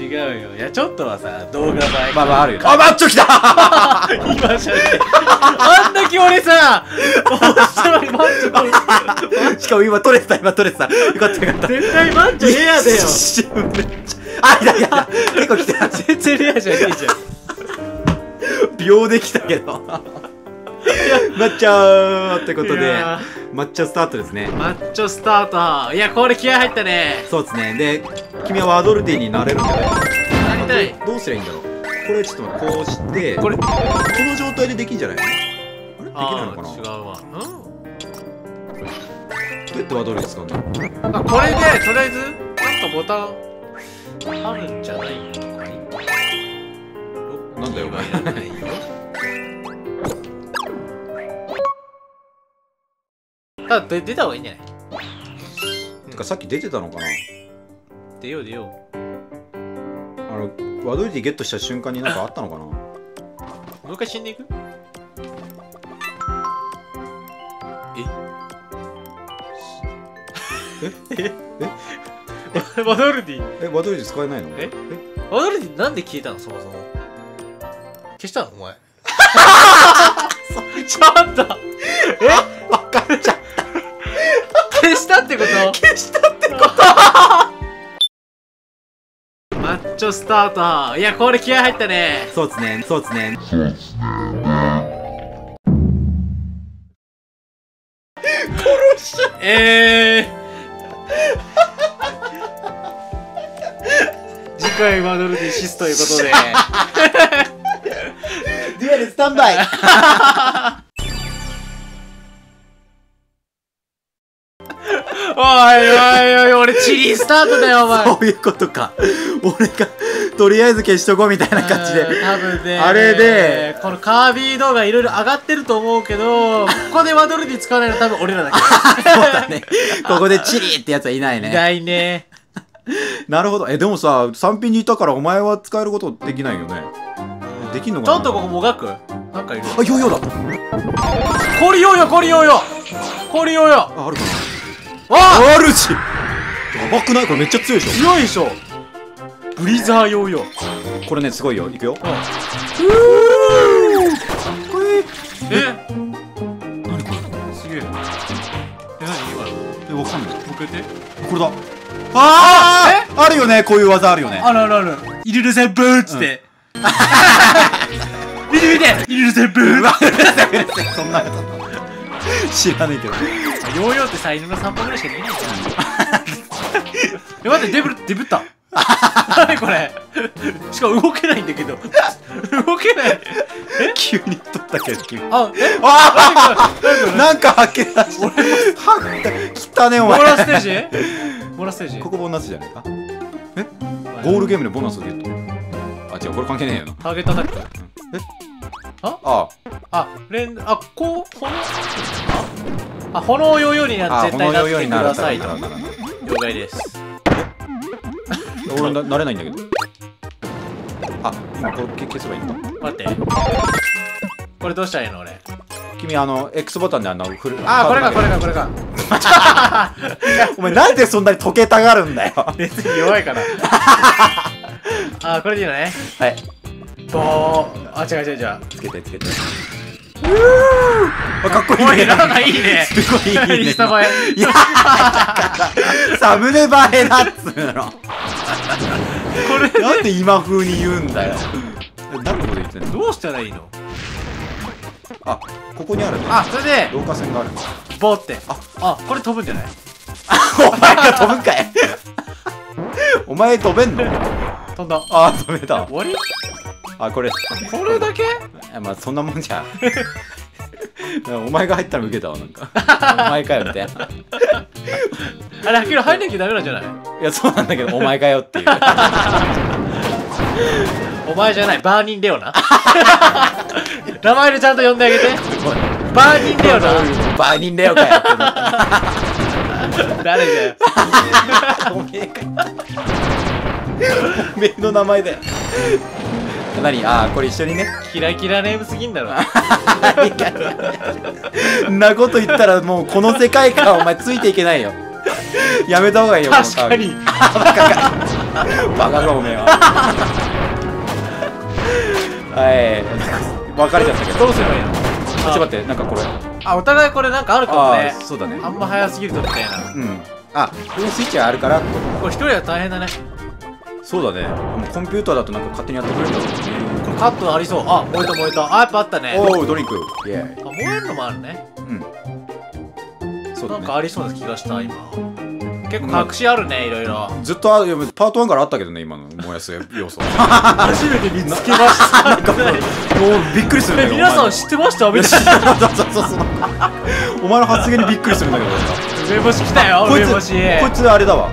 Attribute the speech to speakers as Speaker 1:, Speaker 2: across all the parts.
Speaker 1: 違うよ。いや、ちょっとはさ、動画映え。
Speaker 2: まあまああるよね。あ、マッチョ来た
Speaker 1: 今じゃねえ。あんだけ俺さ、面白いマッチョ
Speaker 2: しかも今取れてた、今取れてた。よかったよかった。
Speaker 1: 絶対マッチョレアだよ。
Speaker 2: 一瞬めっちゃ。あ、いやいや、結構来てた。
Speaker 1: 全然レアじゃねえじゃん。
Speaker 2: 秒できたけど。抹茶ってことで
Speaker 1: いや
Speaker 2: 抹茶スタートですね。
Speaker 1: マッチョスタート。いや、これ気合入ったね。
Speaker 2: そうですね。で、君はワドルディになれるんじゃない？
Speaker 1: なりたい。
Speaker 2: どうすりゃいいんだろう。これちょっとこうして
Speaker 1: これ、
Speaker 2: この状態でできんじゃないの？あれできないのかな？
Speaker 1: 違うわ。
Speaker 2: どうやってワドルディ使うんだろう。
Speaker 1: あ、これで、とりあえず、なんかボタン、あるんじゃないのかい？
Speaker 2: なんだよ、お前。
Speaker 1: いらないよ。あ、出た方がいいんじゃない？
Speaker 2: てかさっき出てたのかな？
Speaker 1: 出よう出よ
Speaker 2: ワドルディゲットした瞬間になんかあったのかな？
Speaker 1: う。もう一回死んでいく？ワドルディ。
Speaker 2: ワドルディ使えないの？
Speaker 1: ワドルディなんで消えたのそもそも。消したのお前。ちょっと
Speaker 2: わかっちゃった。
Speaker 1: 消したってこと？
Speaker 2: 消したってこと？
Speaker 1: マッチョスタート。いや、これ気合入ったね。
Speaker 2: そうですね、そうですね。殺しちゃう。
Speaker 1: 次回ワドルディシスということで。
Speaker 2: デュエルスタンバイ。
Speaker 1: おいおいおい、俺チリスタートだよお前。
Speaker 2: そういうことか。俺がとりあえず消しとこうみたいな感じで。
Speaker 1: 多分ね、
Speaker 2: あれで
Speaker 1: このカービィ動画いろいろ上がってると思うけど、ここでワドルディ使わないの多分俺らだけ。
Speaker 2: そうだね。ここでチリってやつはいないね。
Speaker 1: いないね。
Speaker 2: なるほど。でもさ、3品にいたからお前は使えることできないよね。できんのかな？
Speaker 1: ちょっとここもがくなんかいる。
Speaker 2: あ、ヨーヨーだ。
Speaker 1: コリヨーヨーコリヨーヨーコリヨーヨー。
Speaker 2: あ、あるかな？
Speaker 1: あ
Speaker 2: あるし。やばくない？これめっちゃ強いでしょ。
Speaker 1: 強いでしょ。ブリザーヨーヨー。
Speaker 2: これね、すごいよ。いくよ。
Speaker 1: え、
Speaker 2: 何これ？
Speaker 1: すげえ。何今の？
Speaker 2: わかんない。
Speaker 1: もう一回言って。
Speaker 2: これだ。ああるよね、こういう技あるよね。
Speaker 1: あるあるある。イルルゼブーっつって。見て見てイルルゼブー。
Speaker 2: そんな知らないけど。
Speaker 1: ヨーヨーってさ、犬の散歩ぐらいしかできないじゃん。え、待って、デブった。何これ。しかも動けないんだけど。動けない。
Speaker 2: 急に取ったけど、君。
Speaker 1: あ、
Speaker 2: なんか吐け出した。汚ね、お前。
Speaker 1: ボーナスステージボーナスステージ
Speaker 2: ここボーナスじゃないか。え、ゴールゲームでボーナスをゲット。あ、違う、これ関係ねえよな。
Speaker 1: ターゲットアタック。
Speaker 2: あ
Speaker 1: こう、炎ヨーヨーになって絶対なってくださいと。了解です。
Speaker 2: 俺なれないんだけど。あ、今これ消せばいいのか。
Speaker 1: 待って。これどうしたらいいの俺。
Speaker 2: 君X ボタンで振る。
Speaker 1: あ、これかこれかこれか。
Speaker 2: お前なんでそんなに溶けたがるんだよ。
Speaker 1: 別に弱いかな。あ、これでいいのね。
Speaker 2: はい。
Speaker 1: ボー。あ、違う違う違う。
Speaker 2: つけてつけて。かっこいいね。
Speaker 1: なんかいいね。
Speaker 2: すごいいいね。
Speaker 1: インスタ映え。
Speaker 2: いやサムネ映えだっつうの。
Speaker 1: これ
Speaker 2: なんで今風に言うんだよ。何のこと言ってんの？
Speaker 1: どうしたらいいの？
Speaker 2: あ、ここにあるね。
Speaker 1: あ、それで
Speaker 2: 導火線がある。
Speaker 1: ボーって。あ、これ飛ぶんじゃない？
Speaker 2: お前が飛ぶんかい。お前飛べんの？
Speaker 1: 飛んだ。
Speaker 2: あ、飛べた。
Speaker 1: 終わり？
Speaker 2: あ、これ
Speaker 1: だけ？
Speaker 2: まあそんなもんじゃん。お前が入ったら受けたわ、なんか。お前かよみたいな。
Speaker 1: あれ、けど入んなきゃダメなんじゃない？
Speaker 2: いや、そうなんだけど、お前かよっていう。
Speaker 1: お前じゃない、バーニンレオな。名前でちゃんと呼んであげて。バーニンレオな。
Speaker 2: バーニンレオかよって。
Speaker 1: 誰だよ。
Speaker 2: おめえかよ。おめえの名前だよ。何？あー、これ一緒にね。
Speaker 1: キラキラネームすぎんだろ。
Speaker 2: んなこと言ったらもうこの世界観お前ついていけないよ。やめた方がいいよ。
Speaker 1: 確かに。
Speaker 2: バカがおめえは。はい、別れちゃったけど。
Speaker 1: どうすればいいの？
Speaker 2: ちょっと待って、なんかこれ。
Speaker 1: あ、お互いこれなんかあるかもね。
Speaker 2: そうだね。
Speaker 1: あんま早すぎるとみたいな。
Speaker 2: うん。あ、このスイッチがあるから。
Speaker 1: これ一人は大変だね。
Speaker 2: そうだね。もうコンピューターだとなんか勝手にやってくれるんだろうね。
Speaker 1: これカットありそう。あ、燃えた燃えた。あ、やっぱあったね。
Speaker 2: おお、ドリンク。イエーイ。
Speaker 1: あ、燃えるのもあるね。
Speaker 2: うん。そうだね。
Speaker 1: なんかありそうな気がした今。結構隠しあるね、いろいろ。
Speaker 2: ずっとパート1からあったけどね、今の燃やす要素。
Speaker 1: 初めて見つけました。
Speaker 2: もうびっくりするんだよ。
Speaker 1: 皆さん知ってましたみたいな。
Speaker 2: そう。お前の発言にびっくりするんだけど。
Speaker 1: 梅干し来たよ、梅干し。
Speaker 2: こいつあれだわ。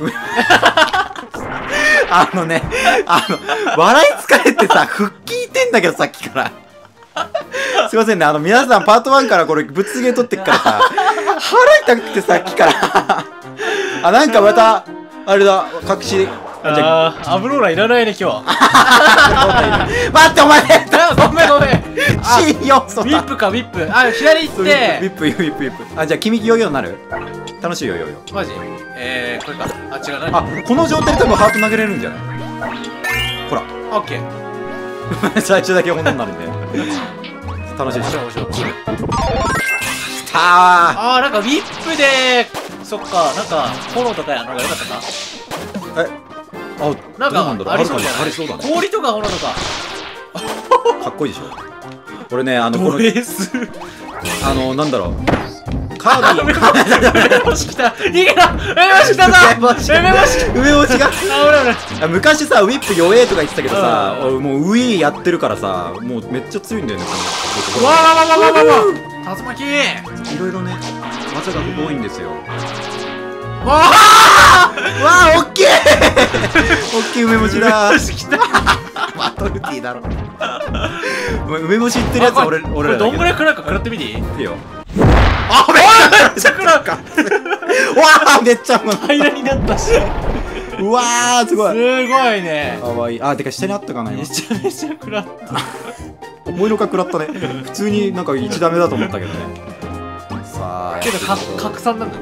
Speaker 2: あのね、笑い疲れてさ、腹筋いてんだけどさっきから。すいませんね、皆さんパート1からこれぶつげ取ってっからさ、腹痛くてさっきから。あ、なんかまた、あれだ、隠し。
Speaker 1: あー、アブローラいらないね、今日。
Speaker 2: 待って、お前ね。
Speaker 1: ごめんごめん。
Speaker 2: 新要素だ。
Speaker 1: ウィップか、ウィップ。あ、左行って。
Speaker 2: ウィップ。あ、じゃあ君ヨーヨーになる？楽しいよ、ヨーヨー。
Speaker 1: マジ？これか。あ、違う、何？
Speaker 2: あ、この状態で多分ハート投げれるんじゃない？ほら。
Speaker 1: オッケー。
Speaker 2: 最初だけ炎になるんで。楽しいでしょ。
Speaker 1: 面白い。
Speaker 2: きたー。
Speaker 1: あー、なんかウィップで、そっか、なんか炎とかやのが良かったか？
Speaker 2: え、あ、
Speaker 1: なんかありそうじゃない？
Speaker 2: ありそうだね。
Speaker 1: 氷とか炎とか。
Speaker 2: かっこいいでしょ。俺ね、この
Speaker 1: ドレス。
Speaker 2: なんだろう。カービィ。
Speaker 1: 梅干し来た。逃げろ。梅干し来たぞ。
Speaker 2: 梅干しが。
Speaker 1: あ、俺。
Speaker 2: 昔さ、ウィップ弱えとか言ってたけどさ、もうウィーやってるからさ、もうめっちゃ強いんだよね。
Speaker 1: わ竜巻。
Speaker 2: いろいろね、技が多いんですよ。
Speaker 1: わ
Speaker 2: あ、おっきい。おっきい梅干しだ。
Speaker 1: 梅干し来た。
Speaker 2: バトルティーだろ。梅干しいってるやつ俺らだけど。
Speaker 1: これどんぐらい食らうか食らってみていい？
Speaker 2: いいよ。
Speaker 1: あ、めっちゃ食らうか。
Speaker 2: わあ、めっちゃうまい。
Speaker 1: 平らになったし。
Speaker 2: うわー、すごい。
Speaker 1: すごいね。
Speaker 2: かわいい。あ、てか下にあったかな今。
Speaker 1: めちゃめちゃ食らった。
Speaker 2: 思いのほか食らったね。普通になんか1ダメだと思ったけどね。さあ。
Speaker 1: けど拡散なんだね。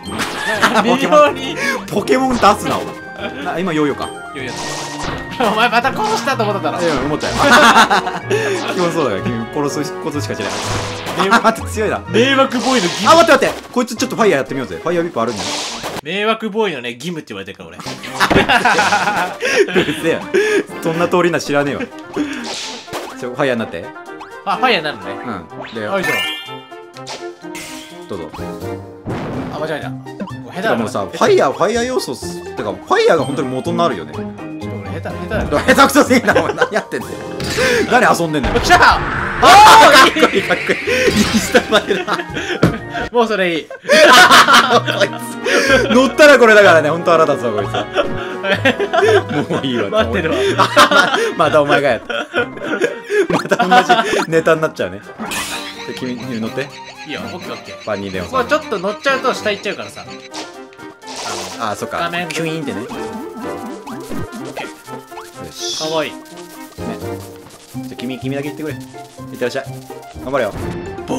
Speaker 2: ポケモン出すな、お今ヨーヨーか。
Speaker 1: お前また殺したと思っただろ。
Speaker 2: いや、思ったよ。基本そうだよ。君殺すことしかしない。待って、強いな。
Speaker 1: 迷惑ボーイの義務。
Speaker 2: あ、待って。こいつちょっとファイヤーやってみようぜ。ファイヤービップあるんだよ。
Speaker 1: 迷惑ボーイのね、義務って言われてるから俺。
Speaker 2: うるせえよ。そんな通りな知らねえわ。ファイヤーになって。
Speaker 1: あ、ファイヤーになるのね。
Speaker 2: うん。で、
Speaker 1: よいしょ。
Speaker 2: どうぞ。
Speaker 1: あ、間違えた。
Speaker 2: 下手だもうさ、ファイヤー要素てか、ファイヤーが本当に元になるよね。
Speaker 1: ちょっと俺下手だよ。
Speaker 2: 下手くそすぎんな、お前何やってんだよ。何遊んでんだよ。
Speaker 1: 来た。
Speaker 2: かっこいいかっこいい。インスタ映えだ。
Speaker 1: もうそれいい。
Speaker 2: 乗ったらこれだからね、ほんと腹立つわ、こいつ。もういいわ。
Speaker 1: 待ってるわ。
Speaker 2: またお前がやった。また同じネタになっちゃうね。君乗って。
Speaker 1: いいよ、オッケーオッケー。
Speaker 2: バニーレオン
Speaker 1: これちょっと乗っちゃうと下行っちゃうからさ。
Speaker 2: あ、そっか。
Speaker 1: 画面
Speaker 2: キュイーンってね。
Speaker 1: オッケー。
Speaker 2: よし。
Speaker 1: かわいい。
Speaker 2: ね。じゃあ君だけ行ってくれ。いってらっしゃい。頑張れよ。
Speaker 1: ボン。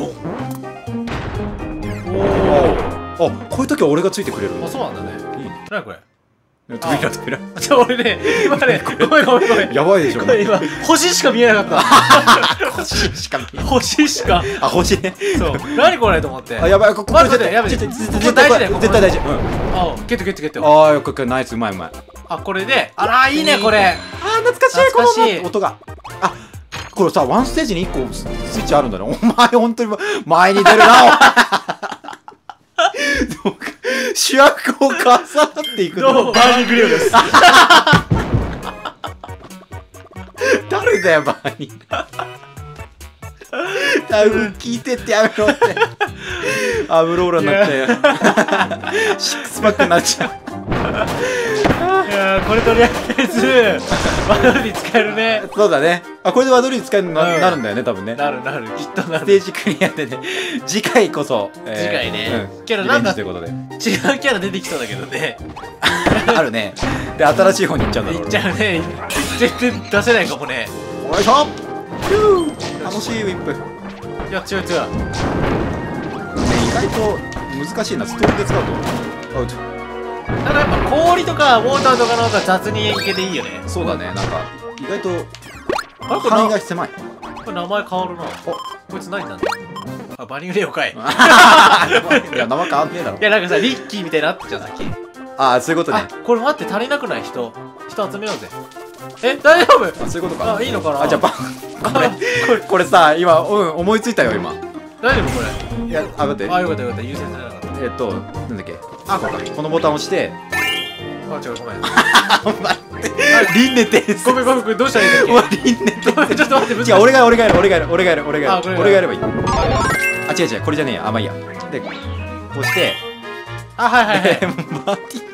Speaker 2: おお。あ、こういう時は俺がついてくれるの。
Speaker 1: あ、そうなんだね。
Speaker 2: いいね。
Speaker 1: なにこれ。
Speaker 2: 扉。
Speaker 1: 俺ね、今ね、ごめん。
Speaker 2: やばいでしょ。
Speaker 1: これ今、星しか見えなかった。
Speaker 2: 星しか見えない。
Speaker 1: 星しか。
Speaker 2: あ、星ね。
Speaker 1: そう。何これと思って。
Speaker 2: あ、やばい、ここ
Speaker 1: 待って、やべえ。
Speaker 2: 絶対大事。
Speaker 1: 絶ゲット。
Speaker 2: ああ、よくナイス、うまい。
Speaker 1: あ、これで、あら、いいね、これ。
Speaker 2: あ、懐かしい、この音が。あ、これさ、ワンステージに1個スイッチあるんだね。お前、ほんとに前に出るな、主役を重なっていく
Speaker 1: どうも、バーニーグリオです。
Speaker 2: 誰だよ、バーニー。聞いてってやめろって。アブローラになっちゃうよ。シックスパックになっちゃう。
Speaker 1: いやー、これとりあえずワドリ使えるね。
Speaker 2: そうだね。あ、これでワドリ使えるなるんだよね、多分ね。
Speaker 1: なる、きっとなる。
Speaker 2: ステージクリアでね、次回こそ。
Speaker 1: 次回ね。
Speaker 2: けどなんかということで。違う
Speaker 1: キャラ出てきそうだけどね。
Speaker 2: あるね。で、新しい方に行っちゃうんだろう。
Speaker 1: 行っちゃうね。全然出せないかもね。
Speaker 2: よいしょ。楽しいウィップ。
Speaker 1: いや、違う。
Speaker 2: 意外と難しいな、ストーリーで使うと。
Speaker 1: だからやっぱ氷とかウォーターとかの方が雑にいけていいよね。
Speaker 2: そうだね、なんか意外と
Speaker 1: あれこれ
Speaker 2: 範囲が狭い。
Speaker 1: これ名前変わるな。こいつ何なんだ。あ、バニグレオかい。い
Speaker 2: いや、名前変わんねえだろ。
Speaker 1: やなんかさ、リッキーみたいになってんじゃんさっき。
Speaker 2: ああ、そういうことね。
Speaker 1: あ、これ待って、足りなくない人集めようぜ。え、大丈夫？
Speaker 2: あ、そういうことか。
Speaker 1: あ、いいのかな。
Speaker 2: あ、じゃあこれさ、今、思いついたよ、今。
Speaker 1: 大丈夫これ。
Speaker 2: いや、あ、待って。
Speaker 1: あ、よかったよかった、優先されなかった。
Speaker 2: なんだっけ。あ、これか。このボタンを押して。
Speaker 1: あ、違う、ごめん。
Speaker 2: リンネです。
Speaker 1: ごめん、これどうしたらいいんだっけ。
Speaker 2: リンネ
Speaker 1: ごめん、ちょっと待って、
Speaker 2: 違う、俺がやる。俺がやればいい。あ、違う、これじゃねえや。あ、まあいいや。で、こうして。
Speaker 1: あ、はいはいはい。
Speaker 2: マーティ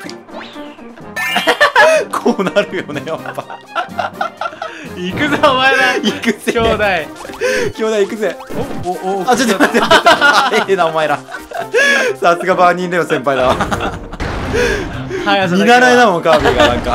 Speaker 2: こうなるよね、やっぱ。
Speaker 1: 行くぞ、お前ら。
Speaker 2: 行くぜ。
Speaker 1: 兄弟。
Speaker 2: 行くぜ。
Speaker 1: お、
Speaker 2: あ、ちょっと待って。ええな、お前ら。さすがバーニーレオ先輩だわ。見習いだもん、カービィがなんか。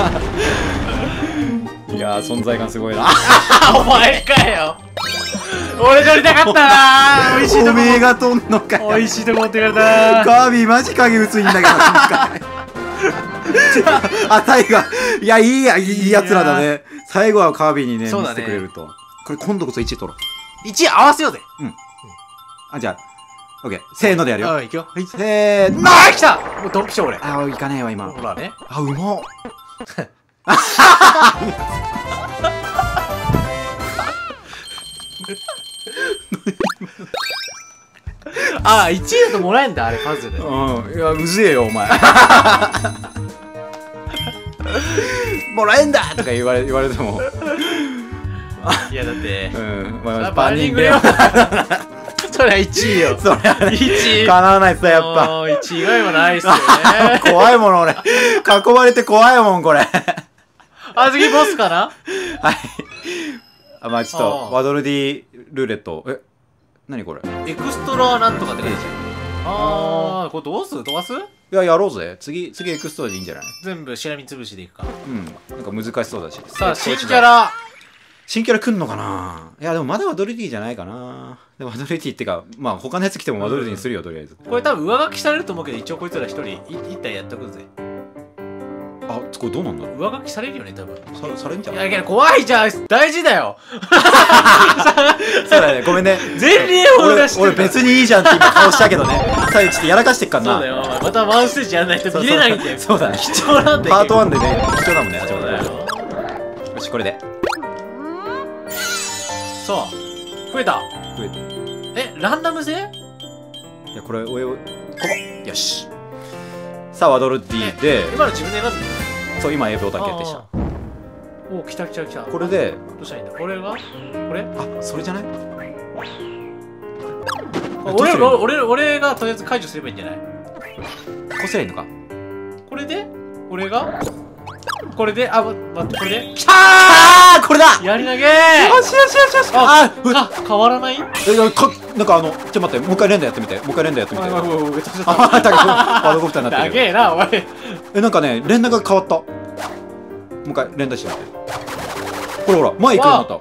Speaker 2: いやー、存在感すごいな。
Speaker 1: お前かよ。俺取りたかったなー。美味しいとこ。
Speaker 2: おめえがとんのかよ。
Speaker 1: 美味しいとこ持ってかれたー。
Speaker 2: カービィマジ影薄いんだけど、今回。あ、タイガー。いや、いいやつらだね。最後はカービィにね、見せてくれると。これ今度こそ1位取ろう。
Speaker 1: 1位合わせようぜ。
Speaker 2: あ、じゃあ、オッケー。せーのでやるよ。
Speaker 1: あ、いくよ。
Speaker 2: せーの。
Speaker 1: あ、来た。もうドンピシャ俺。
Speaker 2: あ、いかねえわ、今。
Speaker 1: ほらね。
Speaker 2: あ、うまっ。
Speaker 1: あ、1位だともらえんだ、あれ、パズル。
Speaker 2: うん。いや、うぜえよ、お前。もらえんだとか言われても。
Speaker 1: いや、だって。
Speaker 2: まあ、
Speaker 1: バーニングレオ。そりゃ1位よ。
Speaker 2: そりゃ
Speaker 1: 1位。
Speaker 2: かなわないっすやっぱ。
Speaker 1: 1位以外はないっすよね。
Speaker 2: 怖いもの、俺。囲まれて怖いもん、これ。
Speaker 1: あ、次ボスかな。
Speaker 2: はい。あ、まあちょっと、ワドルディルーレット。え、何これ。
Speaker 1: エクストラなんとかって書いてある。あー、これどうする？飛ばす？
Speaker 2: いや、やろうぜ。次エクストラでいいんじゃない？
Speaker 1: 全部しらみつぶしでいくか。
Speaker 2: うん。なんか難しそうだし。
Speaker 1: さあ、新キャラ。
Speaker 2: 新キャラ来んのかな。いや、でもまだワドルディじゃないかな。でもワドルディってか、まあ他のやつ来てもワドルディにするよ、とりあえず。
Speaker 1: これ多分上書きされると思うけど、一応こいつら一人一体やっとくぜ。
Speaker 2: あ、これどうなんだろう。
Speaker 1: 上書きされるよね、多分。
Speaker 2: されんじゃん。
Speaker 1: いや、けど怖いじゃん。大事だよ。
Speaker 2: そうだね、ごめんね。
Speaker 1: 前例を出して
Speaker 2: 俺別にいいじゃんって今顔したけどね。さあ、ちょっとやらかしてっからな。
Speaker 1: そうだよ。またワンステージやらないと見れないんだよ。
Speaker 2: そうだね。
Speaker 1: 貴重なんだよ。
Speaker 2: パート1でね、貴重だもんね。
Speaker 1: そうだよ。
Speaker 2: よし、これで。
Speaker 1: そう。増えた。え、ランダム性？
Speaker 2: いや、これ、ここ。よし。さあ、ワドルディで。
Speaker 1: 今の自分で選んで。
Speaker 2: そう、今 A ボタン決定した。
Speaker 1: お、来た。
Speaker 2: これで。
Speaker 1: どうしたらいいんだ。これがこれ？
Speaker 2: あ、それじゃない？
Speaker 1: 俺がとりあえず解除すればいいんじゃない？
Speaker 2: こうすりゃいいのか。
Speaker 1: これで俺がこれで、あ、待って、これで
Speaker 2: きたー！これだ！
Speaker 1: やり投げー！
Speaker 2: よし！
Speaker 1: あ、変わらない？
Speaker 2: なんかちょっと待って、もう一回連打やってみて。
Speaker 1: あ、だけ
Speaker 2: ワードコプターになってる。
Speaker 1: 長えな、お前。
Speaker 2: なんかね、連打が変わった。もう一回連打してみて。これほら、前行くようになった。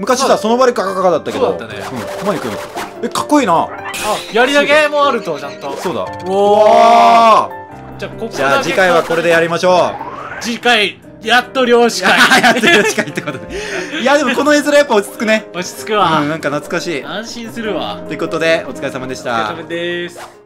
Speaker 2: 昔さ、その場でガガガガだったけど。
Speaker 1: そうだったね。
Speaker 2: 前行くようになった。かっこいいな。
Speaker 1: あ、やり投げもあると、ちゃんと。
Speaker 2: そうだ。
Speaker 1: おー。じゃあ
Speaker 2: 次回はこれでやりましょう。
Speaker 1: 次回、やっと漁師会。
Speaker 2: やっと漁師会ってことで。いや、でもこの絵面やっぱ落ち着くね。
Speaker 1: 落ち着くわ。
Speaker 2: なんか懐かしい。
Speaker 1: 安心するわ。
Speaker 2: ということで、お疲れ様でした。
Speaker 1: お疲れ様です。